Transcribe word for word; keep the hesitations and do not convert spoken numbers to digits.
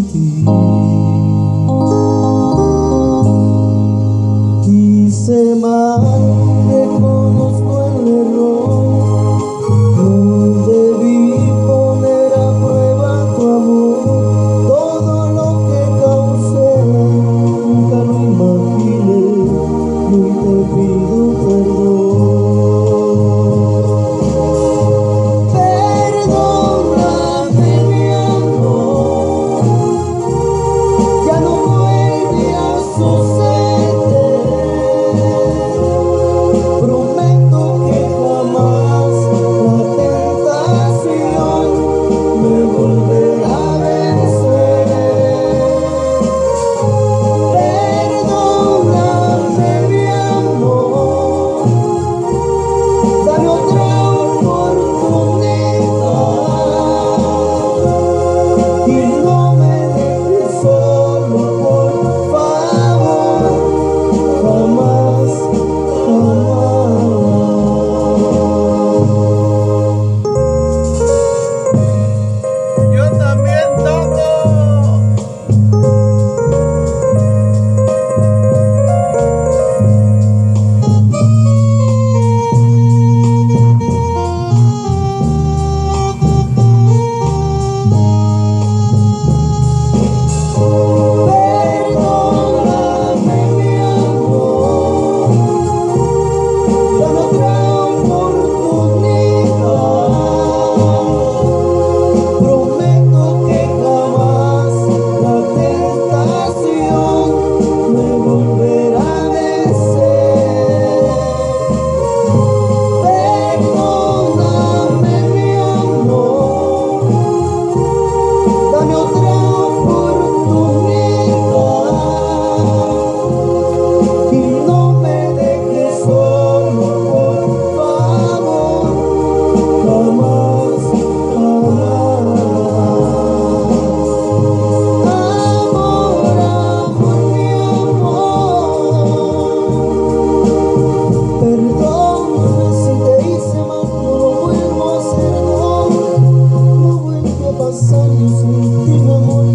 ti. Quise más, reconozco el error. No debí poner a prueba tu amor. Todo lo que causé, nunca lo imaginé. Y hoy te pido perdón. Perdóname, mi amor. Ya no vuelve a suceder. Prometo que jamás la tentación me volverá a vencer. Perdóname, mi amor. Dame otra oportunidad y no me dejes solo, por favor. Jamás, jamás. Yo también toco. Perdóname, mi amor. Dame otra oportunidad. Prometo que jamás la tentación me volverá a vencer. Perdóname, mi amor. Dame otra oportunidad y no me dejes solo, por favor. Jamás, jamás. Amor, amor, mi amor. Perdóname si te hice mal, no lo vuelvo a hacer, no. No vuelve a pasar, yo sin ti, mi amor.